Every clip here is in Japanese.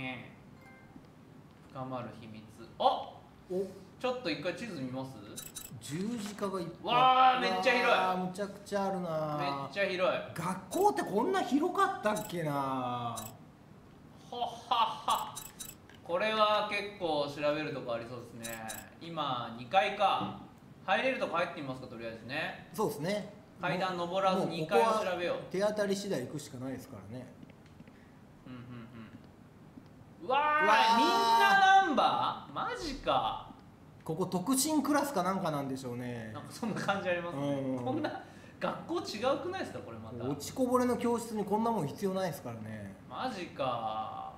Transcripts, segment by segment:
ね深まる秘密。あお、ちょっと一回地図見ます。 十字架がいっぱい。 わあ、めっちゃ広い。 むちゃくちゃあるな。 めっちゃ広い。 学校ってこんな広かったっけな。 はっはっは。これは結構調べるとこありそうですね。今2階か。入れるとこ入ってみますか、とりあえずね。 そうですね。 階段登らず2階を調べよう。 手当たり次第行くしかないですからね。 うわー、みんなナンバーマジか。 ここ特進クラスかなんかなんでしょうね。 なんかそんな感じありますね。こんな学校違うくないですか、これまた。 落ちこぼれの教室にこんなもん必要ないですからね。 マジか。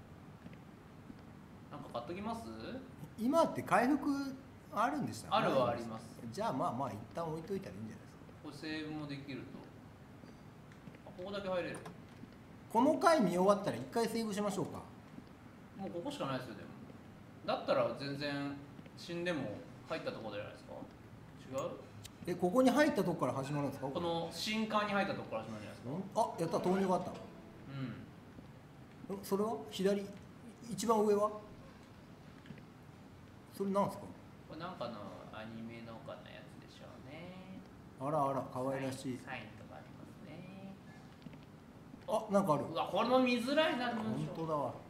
なんか買っときます。 今って回復あるんでした？ あるはあります。 じゃあまあまあ一旦置いといたらいいんじゃないですか。 これセーブもできると。ここだけ入れる。 この回見終わったら一回セーブしましょうか。 もうここしかないですよ。でもだったら全然死んでも入ったところじゃないですか。違う？ ここに入ったとこから始まるんですか。 この新館に入ったとこから始まるじゃないですか。 あ、やった、投入があった。それは左一番上はそれなんですか。 これなんかのアニメのかのやつでしょうね。 あらあら、可愛らしいサインとかありますね。 あ、なんかある。 うわ、これも見づらいな。 本当だわ。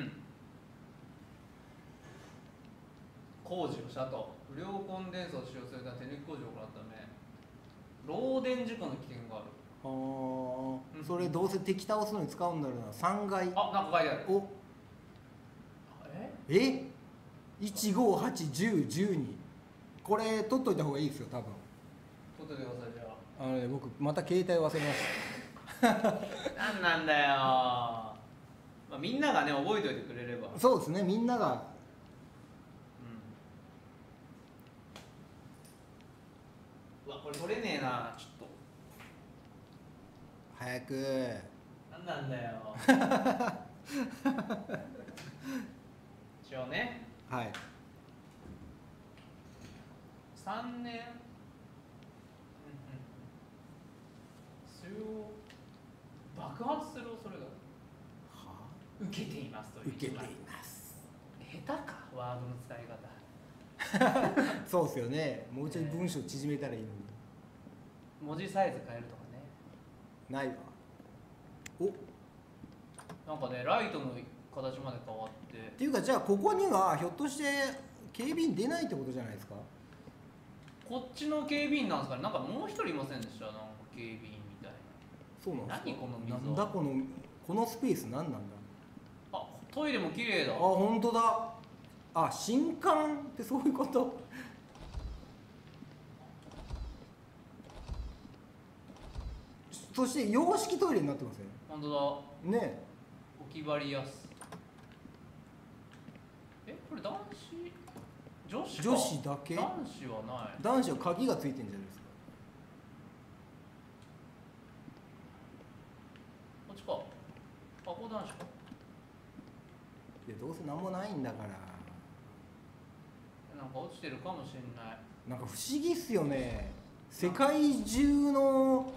工事をしたと。不良コンデンサを使用するため手抜き工事を行うため漏電事故の危険がある。 それどうせ敵倒すのに使うんだろうな。3階。 あ、なんか書いてある。 お1581012。これ取っといた方がいいですよ、多分。 取っといてください。じゃあ、僕また携帯忘れました。 なんなんだよ。まあ、みんながね覚えておいてくれれば。 そうですね、みんなが。 うわ、これ取れねえな。ちょっと早く。 なんなんだよ。一応ね。 はい。 3年爆発する恐れが受けていますという。 受けています。 下手か、ワードの使い方。 そうですよね。もうちょい文章縮めたらいいのに。 文字サイズ変えるとかね。 ないわ。 なんかね、ライトの形まで変わって。 っていうか、じゃあここにはひょっとして警備員出ないってことじゃないですか。 こっちの警備員なんですかね。なんかもう一人いませんでした。なんか警備員みたいな。 そうなんですか。 何この溝。 なんだこのスペース、何なんだ。 あ、トイレも綺麗だ。あ、 本当だ。あ、新館ってそういうこと。そして洋式トイレになってますね。 本当だ。 ね。 置き張りやす。これ男子女子か。 女子だけ。 男子はない。 男子は鍵がついてるんじゃないですか。 こっちか。あ、ここ男子か。 いや、どうせ何もないんだから。 なんか落ちてるかもしれない。 なんか不思議っすよね。世界中の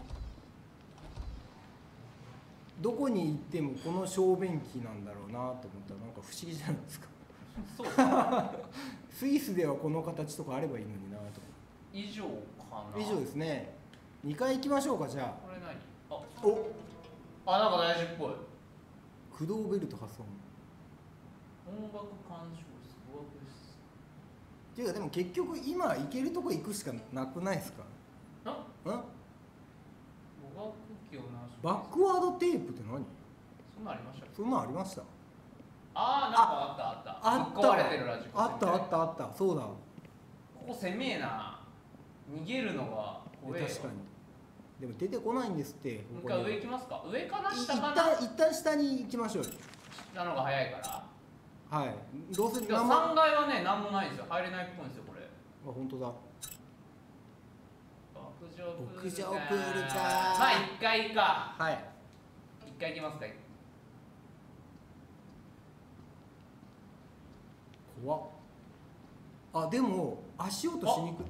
どこに行ってもこの小便器なんだろうなと思ったら、なんか不思議じゃないですか。 そうか。 スイスではこの形とかあればいいのになと。 以上かな。 以上ですね。2回行きましょうか。じゃあこれ何。あ、なんか大事っぽい。 駆動ベルト発送。 音楽鑑賞室、語学室。 っていうか、でも結局今行けるとこ行くしかなくないですか。 語学機を直す。 バックワードテープって何。 そんなんありましたっけ。 そんなんありました。 ああ、なんかあった。ぶっ壊れてるラジコ。 あったそうだ。ここ攻めえな。逃げるのが怖えよ。 確かに。でも出てこないんですって。 もう一回上行きますか。上かな、下かな。 一旦下に行きましょうよ。 下のが早いから。 はい。どうせ 3階はね、なんもないんですよ。入れないっぽいんですよ、これ。 あ、本当だ。 屋上プールか。 屋上プールか。 まあ1階か。 はい。 1階行きますか。 怖っ。あ、でも足音しにくい。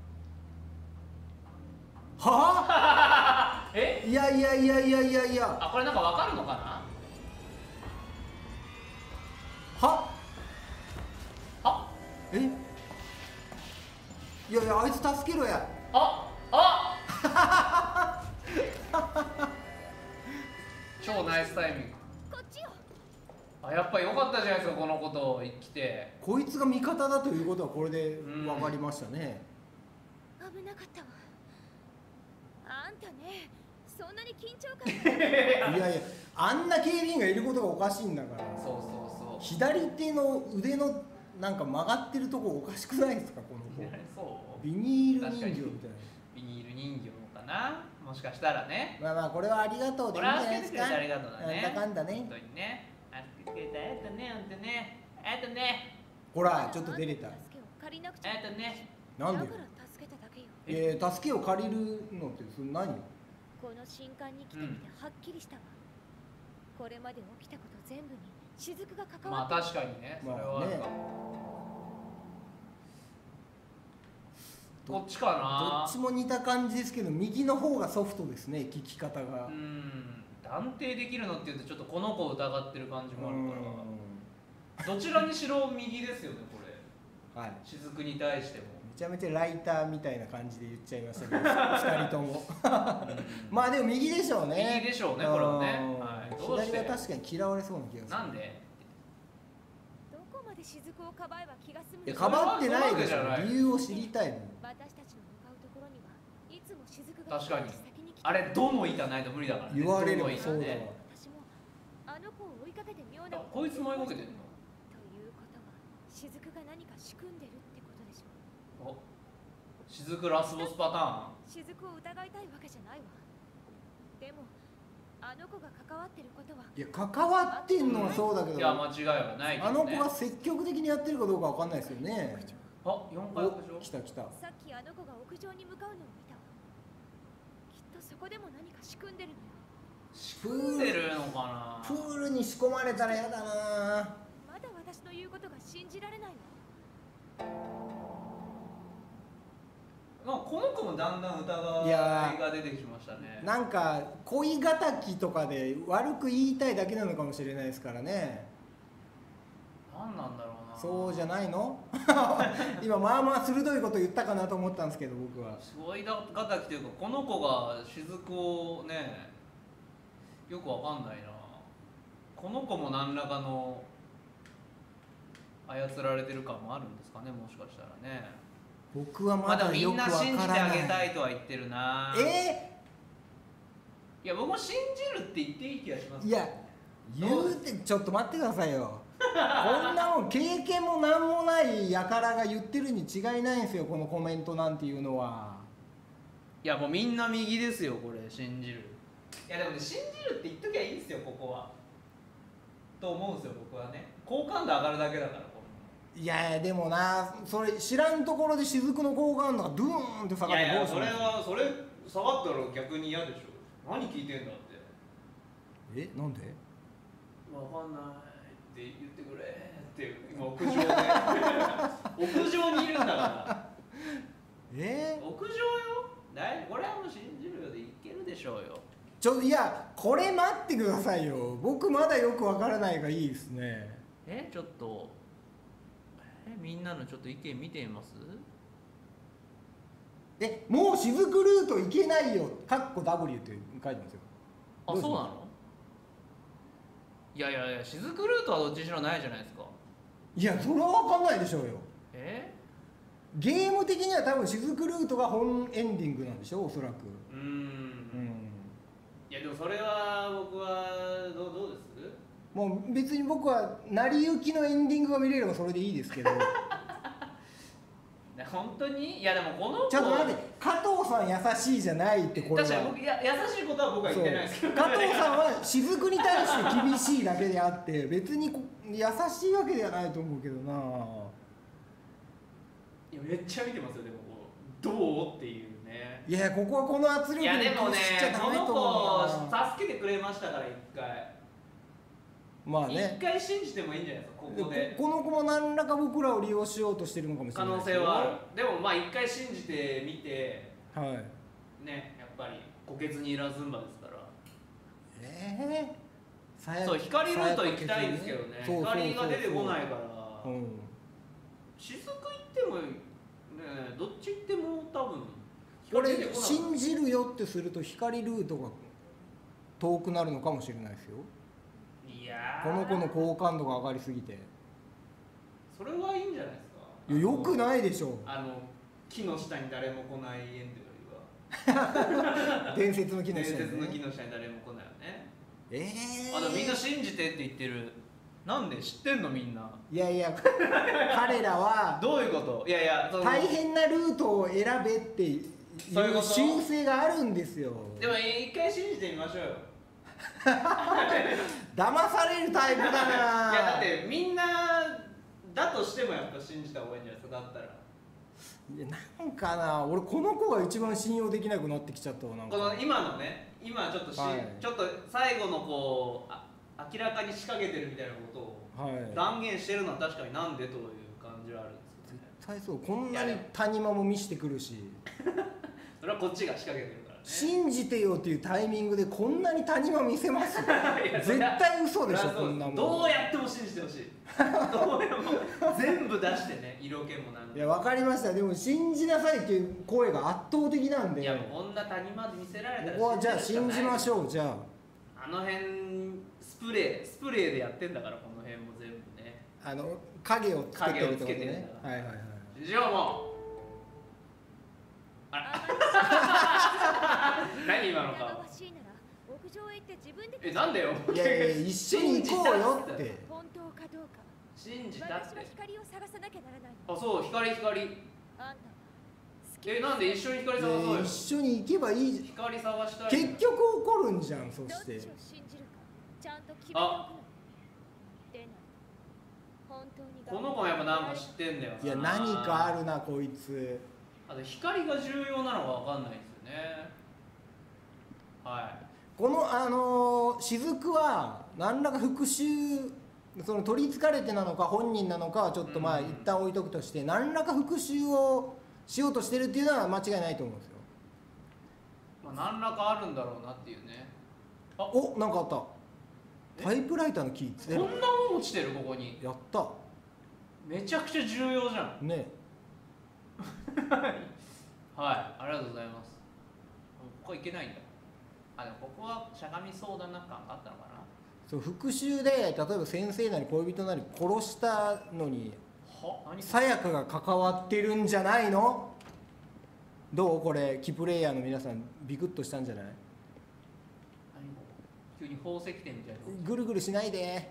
はあいや。 あ、これなんかわかるのかな。 はあえいやいやあいつ助けろや。 超ナイスタイミング。 こっちよ。 やっぱ良かったじゃないですかこのこと来て。 こいつが味方だということはこれで分かりましたね。 危なかったわ。あんたね、そんなに緊張感いやいやあんな警備員がいることがおかしいんだから。 そうそうそう。 左手の腕のなんか曲がってるとこおかしくないですかこの子。 そうビニール人形みたいな。 ビニール人形かな、もしかしたらね。 まあまあこれはありがとうでいいんじゃないですか。 ありがとうだね。 なんだかんだね。 本当にね。助けてくれた。ほんとね。 ほらちょっと出れた。 助けを借りなくちゃ。 ね。 なんでだから助けただけよ。 助けを借りるのってそれ何よ。 この新刊に来てみてはっきりしたわ。これまで起きたこと全部に雫が関まあわってる。 確かにね。それはあるかも。こっちかな。 どっちも似た感じですけど右の方がソフトですね聞き方が。 断定できるのっていうとちょっとこの子を疑ってる感じもあるからどちらにしろ右ですよねこれ。 はい。 雫に対してもめちゃめちゃライターみたいな感じで言っちゃいましたけど2人ともまあでも右でしょうね。 右でしょうねこれはね。はい、どうして左は確かに嫌われそうな気がする。 なんで。 どこまで雫をかばえば気が済むいやの。 かばってないでしょ。 そういうわけじゃない理由を知りたいの。 私たちの向かうところにはいつも雫が確かに先に来てあれ「ど」もいかないと無理だからね。 言われればどもいかそうだわ。 ね。 私もあの子を追いかけて妙なこいつも追いかけてんの。 ということは雫が何か仕組んでるってことでしょ。 お雫ラスボスパタ雫を疑いたいわけじゃないわ。でもあの子が関わってることはいや関わってんのはそうだけーン。 ど、 いや間違いはないけどね。 あの子が積極的にやってるかどうかわかんないですよね。 あ4回お屋上。 来た来た。 さっきあの子が屋上に向かうのを見たわ。きっとそこでも何か仕組んでるのよ。 仕組んでるのかな。 プールに仕込まれたらやだな。 まだ私の言うことが信じられないわ。 まあこの子もだんだん疑いが出てきましたね。 なんか恋敵とかで悪く言いたいだけなのかもしれないですからね。 なんなんだろうな。 そうじゃないの今まあまあ鋭いこと言ったかなと思ったんですけど僕は。 すごい敵というかこの子が雫をねよくわかんないな。この子も何らかの操られてる感もあるんですかねもしかしたらね。 僕はまあでもみんまだよくわな信じてからない。 あげたいとは言ってるな。いや僕も信じるって言っていい気がします。 いや言うてちょっと待ってくださいよこんなもん経験もなんもない輩が言ってるに違いないんですよこのコメントなんていうのは。 いやもうみんな右ですよこれ信じる。いやでもね信じるって言っときゃいいんですよここは。と思うんですよ僕はね。好感度上がるだけだから。 いやいやでもなそれ知らんところで雫の好感度がドゥーンって下がってどうしそれますはそれ下がったら逆に嫌でしょ。何聞いてんだって。 なんでわかんないって言ってくれって今屋上で屋上にいるんだから屋上よ。これはもう信じるよでいけるでしょうよ。 いやこれ待ってくださいよ僕まだよくわからないがいいですね。 ちょっとみんなのちょっと意見見てみます。 もう雫ルート行けないよかっこ W って書いてますよ。 あ、そうなの。いや雫ルートはどっちにしろないじゃないですか。 いやそれは分かんないでしょうよ。ゲーム的には多分雫ルートが本エンディングなんでしょおそらく。 いやでもそれは僕はどうです。 もう別に僕は成り行きのエンディングが見れればそれでいいですけど本当に。いやでもこの子ちょっと待って加藤さん優しいじゃないってこれは。 確かに僕優しいことは僕は言ってないですけど、 加藤さんは雫に対して厳しいだけであって別に優しいわけではないと思うけどな。 いやめっちゃ見てますよでもどうっていうね。 いやここはこの圧力にいやでもね屈しちゃダこのメと思うな。 子助けてくれましたから一回。 まあね一回信じてもいいんじゃないですかここで。 この子も何らか僕らを利用しようとしてるのかもしれ可ない能性はある。でもまあ一回信じてみてはいねやっぱり虎穴にいらずんばですから。 そう光ルート行きたいんですけどね。光が出てこないから、雫行ってもね、どっち行っても多分これ信じるよってすると光ルートが遠くなるのかもしれないですよ。 いやこの子の好感度が上がりすぎて。 それはいいんじゃないですか。 いやよくないでしょ。 木の下に誰も来ないエンドよりは伝説の木の下に、ね、 伝説の木の下に誰も来ないよね。 でもみんな信じてって言ってる。なんで知ってんのみんな。 いやいや彼らはどういうこと。いやいや大変なルートを選べっていう習性があるんですよ。 でも一回信じてみましょうよ。 騙されるタイプだな。 いやだってみんなだとしてもやっぱ信じた方がいいんじゃないですか。だったらいやなんかな、俺この子が一番信用できなくなってきちゃったわ。なんかこの今のね、今ちょっとちょっと最後のこう明らかに仕掛けてるみたいなことを断言してるのは確かになんでという感じはあるんですよね。 絶対そう。こんなに谷間も見してくるしそれはこっちが仕掛けてるからね。 信じてよっていうタイミングでこんなに谷間見せます絶対嘘でしょ。こんなもんどうやっても信じてほしい。どうやも全部出してね、色気もなんか。 いや分かりました。でも信じなさいっていう声が圧倒的なんで。 いやもうこんな谷間で見せられたらここはじゃあ信じましょう。じゃあの辺スプレーでやってんだから、この辺も全部ね。 影をつけてるってこと影をつけてるんね。 だから。 はいはいはい。 信じようもう。あら何今の顔。なんでよ。 いやいや一緒に行こうよって。 本当かどうか信じたって。 私は光を探さなきゃならない。 あ、そう、光。なんで一緒に光探そうよ。 一緒に行けばいいじゃん。 光探したい。 結局怒るんじゃん。そしてどっちを信じるかちゃんと決めておくの。でない。本当にこの子もやっぱなんか知ってんだよな。 いや何かあるなこいつ。 あと光が重要なのが分かんないですよね。はい。 この雫は何らか復讐、その取りつかれてなのか本人なのかはちょっとまあ一旦置いとくとして、何らか復讐をしようとしてるっていうのは間違いないと思うんですよ。 まあ何らかあるんだろうなっていうね。 お、なんかあった。タイプライターのキー。 こんなもん落ちてる。ここにやった。 めちゃくちゃ重要じゃんね。 はい、ありがとうございます。ここいけないんだ。でもここはしゃがみ相談な感があったのかな。 そう、復讐で例えば先生なり恋人なり殺したのにさやかが関わってるんじゃないの。どうこれ、キプレイヤーの皆さんビクッとしたんじゃない。 急に宝石店みたいな。 ぐるぐるしないで。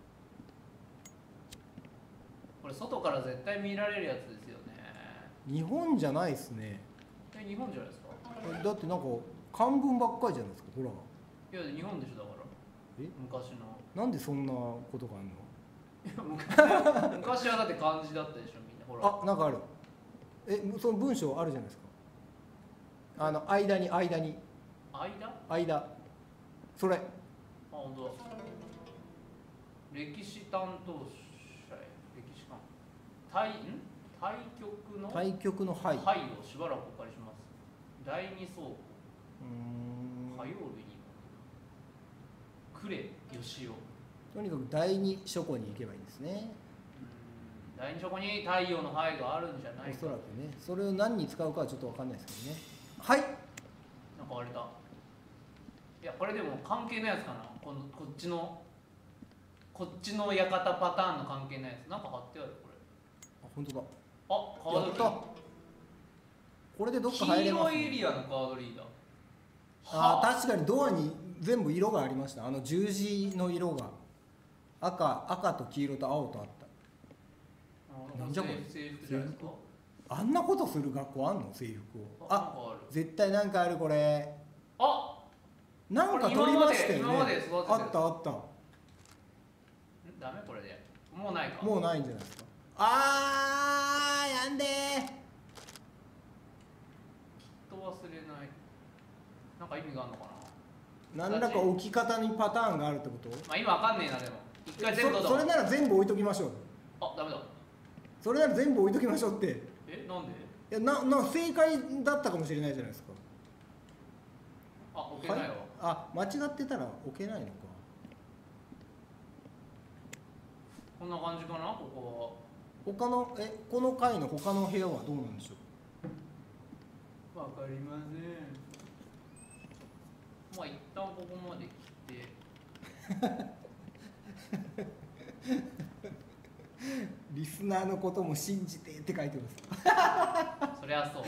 これ外から絶対見られるやつですよね。 日本じゃないですね。 日本じゃないですか。 だってなんか漢文ばっかりじゃないですか。ほら。 いや日本でしょ。だから昔の。 なんでそんなことがあるの。 いや昔はだって漢字だったでしょ。みんなほら。 なんかある。その文章あるじゃないですか。間にそれ。 本当だ。歴史担当者。歴史官。対局のはいをしばらくお借りします。第二倉庫。火曜日に呉義雄。 とにかく第二書庫に行けばいいんですね。 第二書庫に太陽の灰があるんじゃないか。 おそらくね。それを何に使うかはちょっと分かんないですけどね。はい。 なんか割れた。いやこれでも関係ないやつかな。こっちの館パターンの関係ないやつ。なんか貼ってあるこれ。 本当だ。 カードリーダー。 これでどっか入れます、ね。 黄色いエリアのカードリーダー。確かにドアに全部色がありました。十字の色が赤と黄色と青とあった。なんじゃこれ。 制服じゃないですか。 あんなことする学校あんの。制服を。絶対なんかあるこれ。なんか取りましたよね。 今まで育ててる。 あった。 ダメこれで。もうないか。 もうないんじゃないですか。やんでー。 きっと忘れない。なんか意味があるのかな。何らか置き方にパターンがあるってこと。 まあ今わかんねえな。でも一回全部それなら全部置いときましょう。 ダメだ。 それなら全部置いときましょうって。 なんで。 いや正解だったかもしれないじゃないですか。 置けないわ。 間違ってたら置けないのか。 こんな感じかな。ここ他のこの階の他の部屋はどうなんでしょはわかりません。まあ一旦ここまで来てリスナーのことも信じてって書いてます。 そりゃそう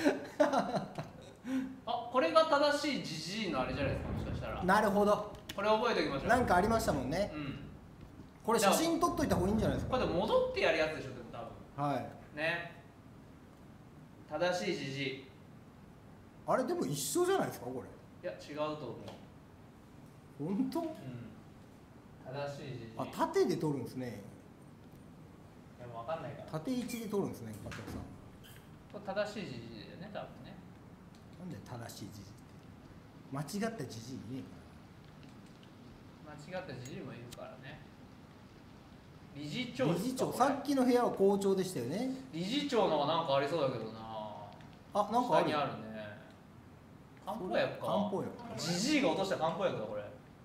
あ、これが正しいジジイのあれじゃないですか、もしかしたら。 なるほど。 これ覚えておきましょう。 なんかありましたもんね。 うん。 これ写真撮っといた方がいいんじゃないですか。 これで戻ってやるやつでしょ、でも多分。 はい。 ね。正しいジジイ。 あれでも一緒じゃないですかこれ。 いや違うと思う。 本当？ うん。正しいジジイ。 あ、縦で撮るんですね。 でも分かんないから。 縦位置で撮るんですね、加藤さん。 これ正しいジジイだよね、多分ね。 なんで正しいジジイって。間違ったジジイいね間違ったジジイもいるからね。理事長理事長、さっきの部屋は校長でしたよね。 理事長のがなんかありそうだけどな。 あ、なんかある。 下にあるね。漢方薬か。 漢方薬。 ジジイが落とした漢方薬だこれ。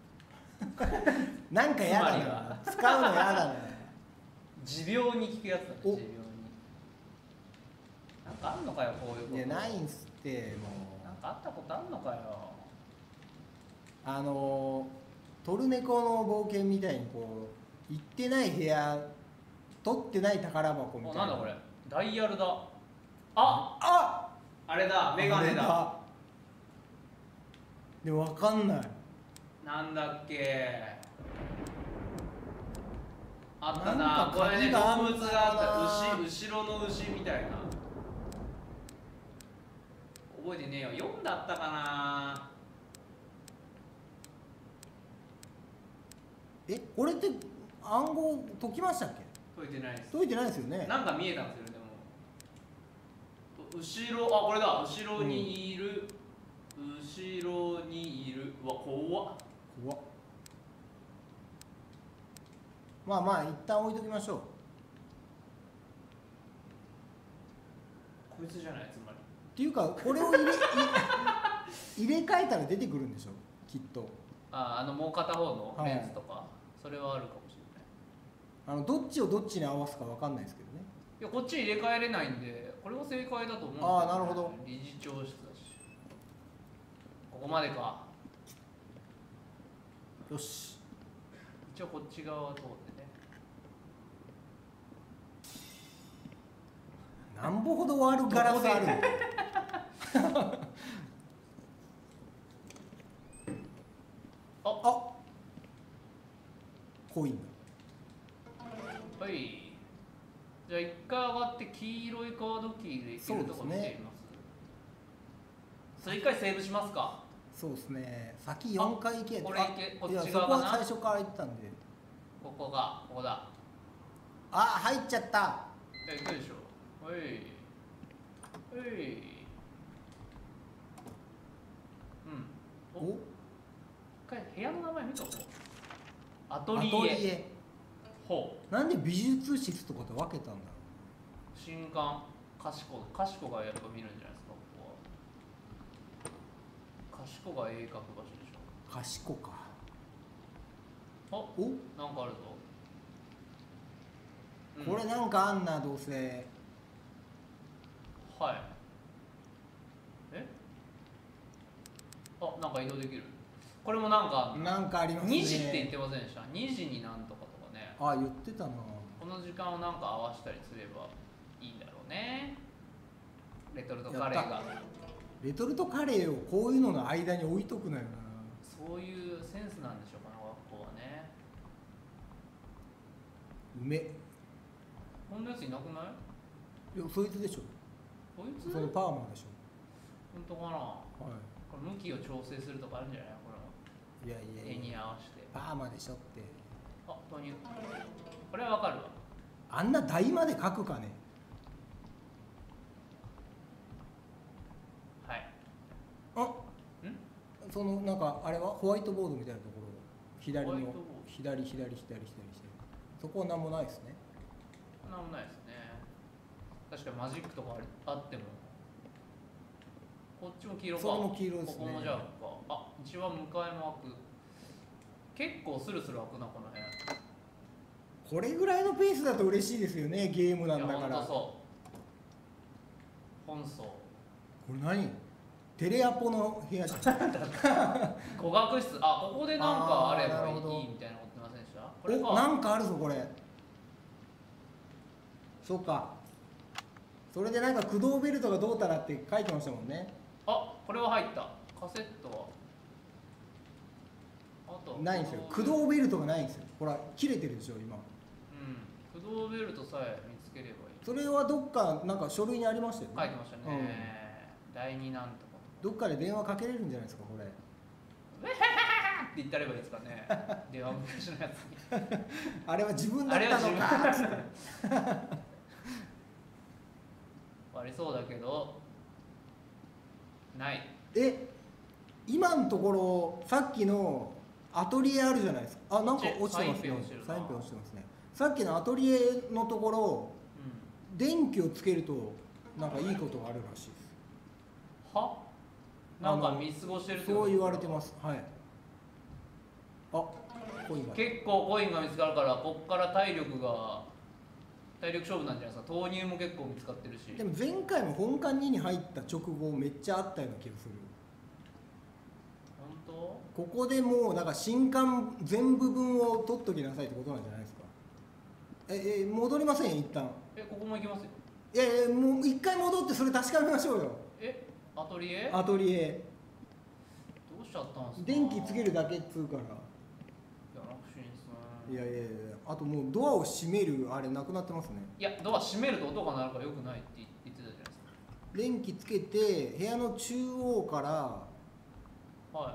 なんかやだな。使うのやだな。 持病に効くやつだね。持お病に。なんかあんのかよこういうこと。 いやないんすってもなんかあったことあんのかよ。 トルネコの冒険みたいにこう行ってない部屋、取ってない宝箱みたいな。 なんだこれ。ダイヤルだ。あれだ、メガネだ。 でも分かんない。 なんだっけ。あったなんな。 かこれね、 鍵があん動物があった。後ろの牛みたいな。覚えてねえよ。4だったかな。 これって暗号解きましたっけ？ 解いてないです。 解いてないですよね。 なんか見えたんですよね、でも。後ろ、あ、これだ。後ろにいる。後ろにいる。うわ、怖っ。 怖っ。まあまあ一旦置いときましょう。 こいつじゃない、つまり。 っていうかこれを入れ替えたら出てくるんでしょきっと。 もう片方のレンズとか、それはあるかもしれない。 どっちをどっちに合わすかわかんないですけどね。 いや、こっち入れ替えれないんで、これも正解だと思うんですけど、ね。 ああ、なるほど。 理事長室だし。ここまでか。 よし。 一応こっち側は通ってね。 なんぼほど割るガラスあるの？あ、コインだ。 はい。じゃあ一回上がって黄色いカードキーでいけるとこ見てみます。それ一回セーブしますか。 そうですね。先4回行け。 これ行け、こっち側かな。 そこは最初から行ってたんで。 ここだ。 あ、入っちゃった。 行くでしょ。はい。うん。一回部屋の名前見とこう。アトリエ。ほう。 なんで美術室とかと分けたんだろう。 新刊。かしこがやっぱ見るんじゃないですか、ここは。かしこが絵描く場所でしょ。 かしこか。 なんかあるぞ。 これなんかあんな、どうせ。 はい。なんか移動できる。これもなんかありますね。 2時って言ってませんでした。2時になんとかとかね。 あ、言ってたな。 この時間をなんか合わせたりすればいいんだろうね。レトルトカレーが。 レトルトカレーをこういうのの間に置いとくなよな。 そういうセンスなんでしょうかね、学校はね。 梅。 こんなやついなくない？ いや、そいつでしょ。 こいつ？ そのパーマでしょ。 本当かな。 はい。 これ向きを調整するとかあるんじゃない？これ。 いや絵に合わせて。 パーマでしょって。 投入。これはわかるわ。 あんな台まで書くかね。 はい。 そのなんかあれはホワイトボードみたいなところ、左のホワイトボード左そこは何もないですね。 なんもないですね。確かにマジックとかあっても。こっちも黄色か。 それも黄色ですね。 ここもじゃあ一番向かいも開く。結構スルスル開くな、この辺。 これぐらいのペースだと嬉しいですよね、ゲームなんだから。 いやほんとそう本層。 これ何？テレアポの部屋じゃん。 語学室、あ、ここでなんかあればいいあーなるほどみたいなこと言ってませんでした？これお、なんかあるぞこれ。そうか。それでなんか駆動ベルトがどうたらって書いてましたもんね。 あ、これは入った。カセットはあとないんですよ。駆動ベルトがないんですよ。ほら切れてるでしょ今。 うん、駆動ベルトさえ見つければいい。 それはどっかなんか書類にありましたよね。 書いてましたね。第二なんとかどっかで電話かけれるんじゃないですかこれ。 って言ったればいいですかね。電話昔のやつに。 あれは自分だったのかっつって。 ありそうだけどない。 今のところさっきのアトリエあるじゃないですか。あ、なんか落ちてますね。 サインペン落ちてるなサインペン落ちてますね。さっきのアトリエのところ電気をつけるとなんかいいことがあるらしいです。 は？なんか見過ごしてるってこと？ そう言われてます。はい。あ、コインが。 結構コインが見つかるから、こっから体力勝負なんじゃないですか。投入も結構見つかってるし。 でも前回も本館2に入った直後めっちゃあったような気がする。 本当？ ここでもうだから新刊全部分を取っときなさいってことなんじゃないですか。戻りません一旦。 ここも行きますよ。 いやいや、もう一回戻ってそれ確かめましょうよ。 アトリエ？ アトリエどうしちゃったんですか？ 電気つけるだけっつうから。 いや、楽しいですね。 いやいやいや、あともうドアを閉めるあれなくなってますね。 いや、ドア閉めると音が鳴るからよくないって言ってたじゃないですか。 電気つけて部屋の中央からは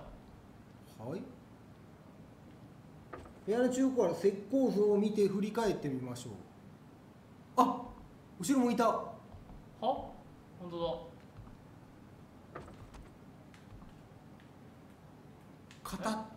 部屋の中央から石膏像を見て振り返ってみましょう。あ、後ろもいた。 は？本当だ。 肩って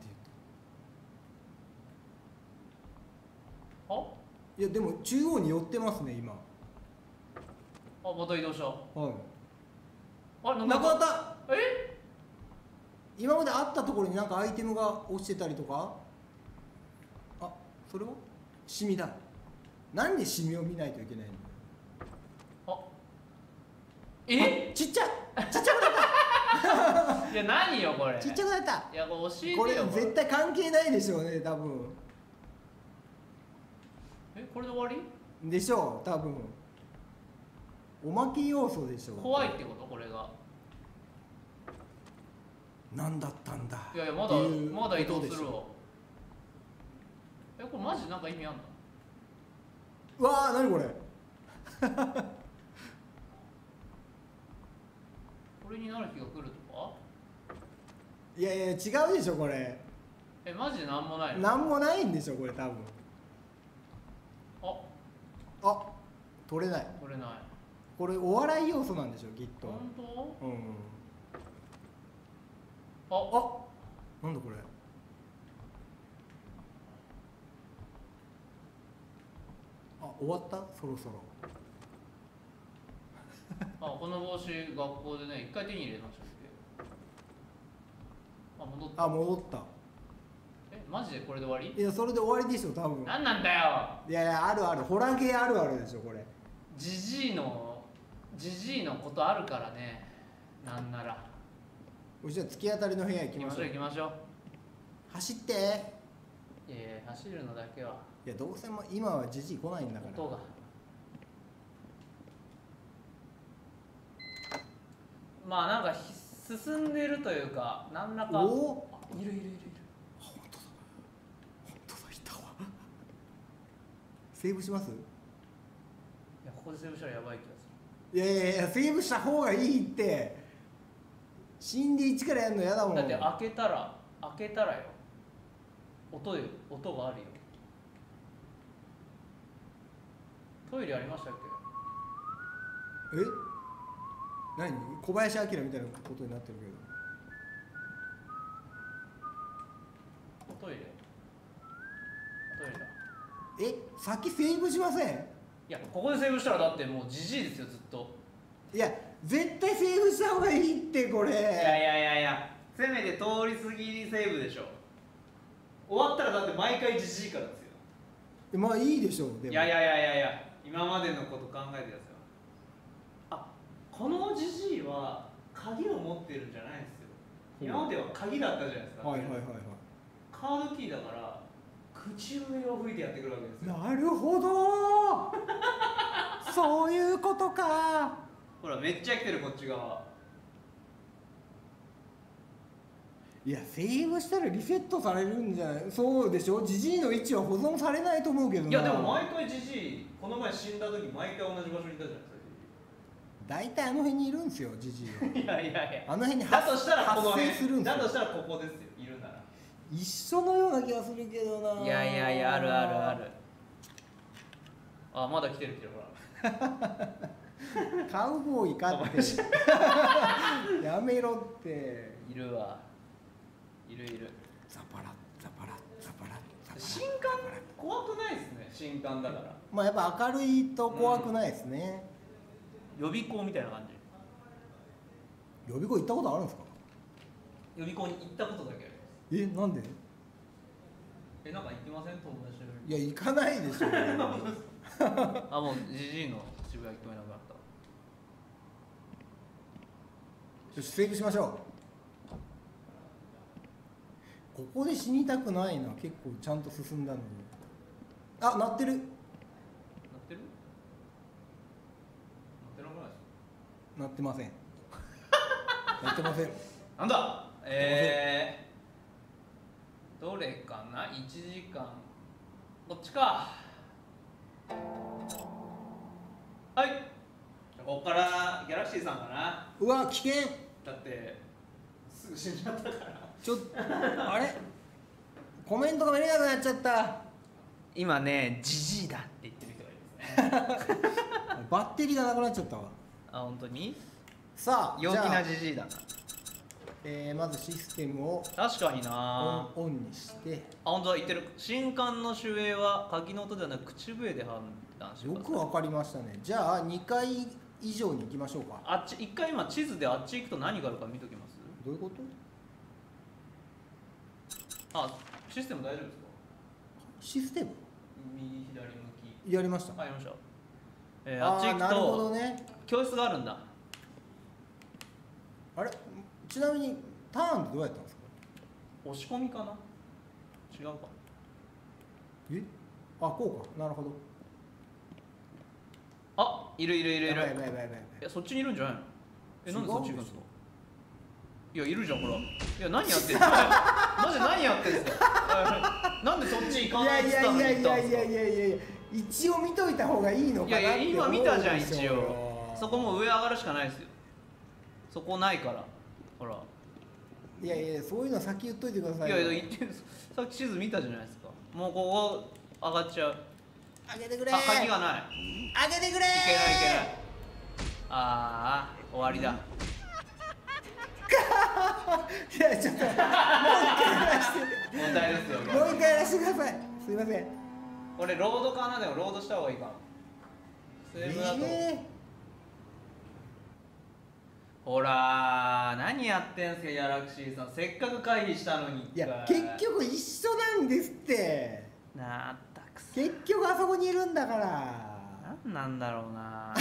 は？ 言って。いやでも中央に寄ってますね今。 あ、また移動した。 はい。 あ、 なくなった。 え？ 今まであったところになんかアイテムが落ちてたりとか。あ、それはシミだ。なんでシミを見ないといけないの？ちっちゃくなったいや、何よこれ。 ちっちゃくなった。 いや、これ教えてよ。 これ絶対関係ないでしょうね多分。 これで終わり？ でしょう多分。おまけ要素でしょう。 怖いってこと？これが何だったんだ。 いやいや、まだ移動するわ。これマジなんか意味あんの？ うわー、何これこれになる日が来るとか？ いやいや違うでしょこれ。 マジでなんもないの？ なんもないんでしょこれ多分。あ、取れない。 取れない。 これお笑い要素なんでしょきっと。 本当？ うん。なんだこれ。終わった？そろそろ。 この帽子学校でね、一回手に入れましたっけ？戻った。 戻った。 マジでこれで終わり？ いやそれで終わりでしょ多分。 なんなんだよ。 いやいや、あるある、ホラーゲーあるあるでしょこれ。 ジジイのことあるからね。なんならうちは突き当たりの部屋行きましょう。 行きましょう。 走って。 走るのだけは。 いやどうせも今はジジイ来ないんだから。 音がなんか進んでるというか、何らか。いる。 本当だいたわ。セーブします？ いや、ここでセーブしたらやばい気がすいやセーブした方がいいって。死んで一からやるのやだもん。 だって開けたらよ。音があるよ。トイレありましたっけ？ 何？小林明みたいなことになってるトイレだ。 先セーブしません？ いや、ここでセーブしたらだってもうジジイですよずっと。 いや絶対セーブした方がいいってこれ。 いやせめて通り過ぎセーブでしょ。終わったらだって毎回ジジイからですよ。 まあいいでしょう。でもいや今までのこと考えてください。あ、このじじいは鍵を持ってるんじゃないんですよ。今までは鍵だったじゃないですか。 はいはいはいはい。 カードキーだから口笛を吹いてやってくるわけですよ。 なるほどそういうことか。 ほらめっちゃ来てるこっち側。 いやセーブしたらリセットされるんじゃない。そうでしょ。ジジイの位置は保存されないと思うけどな。 いやでも毎回じじいこの前死んだ時毎回同じ場所にいたじゃないですか。 大体あの辺にいるんですよ、ジジイは。 いやあの辺にだとしたらこの発辺生するんですよ。 だとしたらここですよ、いるなら。 一緒のような気がするけどな。 いやあるある。あ、まだ来てるほら。 カウボーイかってやめろって。 いるわ。いる。 ザパラザパラザパラザパラ。 新刊怖くないですね、新刊だから。 まあやっぱ明るいと怖くないですね。 予備校みたいな感じ。 予備校行ったことあるんですか。 予備校に行ったことだけあります。 なんで。 なんか行ってません、友達と。 いや行かないでしょあ、もうジジイの渋谷聞こえなくなった。 よしセーブしましょう。ここで死にたくないな。結構ちゃんと進んだのに。あ、鳴ってる。 鳴ってる？鳴ってなくないですか？ 鳴ってません鳴ってません。 なんだどれかな。1時間こっちか。はい、ここからギャラクシーさんかな。 うわ危険。 だってすぐ死んじゃったから。 ちょっとあれコメントが見れなくなっちゃった。 今ね、ジジイだって言ってる人がいますね。 バッテリーがなくなっちゃったわ。 あ、本当に？ さあ陽気なジジイだな。 まずシステムを確かにな。 オンにして。 あ、本当だ、言ってる。新刊の主演は鍵の音ではなく口笛で判断してください。 よくわかりましたね。じゃあ2回以上に行きましょうか。 あっち一回今地図であっち行くと何があるか見ときます。 どういうこと。 あ、システム大丈夫ですか。 システム右左向き。 やりました。 ありました。あっち行くなるほどとね。 教室があるんだ。 あれちなみにターンってどうやったんですか。 押し込みかな。違うか。 こうか。なるほど。 あ、いる。 やばい。 そっちにいるんじゃないの。なんでそっち行くんですか。いや、いるじゃん、ほら。いや、何やってんの。マジ何やってんすか。なんでそっち行かないって言ったのに行ったんですか。 いや一応見といた方がいいのかなって。 いや今見たじゃん、一思うでしょうよ。 応。そこもう上上がるしかないですよ。そこないから。ほら。 いやそういうの先言っといてくださいよ。 いや言ってる。さっき地図見たじゃないですか。もうここ上がっちゃう。 開けてくれ。 あ、鍵がない。 開けてくれ。 いけない。ああ、終わりだ。 いやちょっともう一回やらして。 問題ですよ。 もう一回やらせてください。すいません。 これロードかな。でもロードした方がいいかな。セーブだと。ほら何やってんすかギャラクシーさん。せっかく回避したのに。 いや結局一緒なんですって。 なったくそ。 結局あそこにいるんだから。 なんだろうな。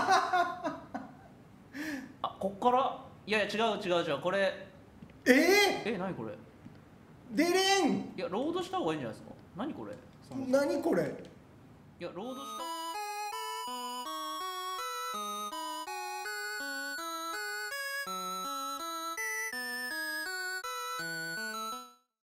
あ、こっから。いや違うこれ。何これ。 出れん。 いやロードした方がいいんじゃないですか。何これ。 何これ。 いやロードした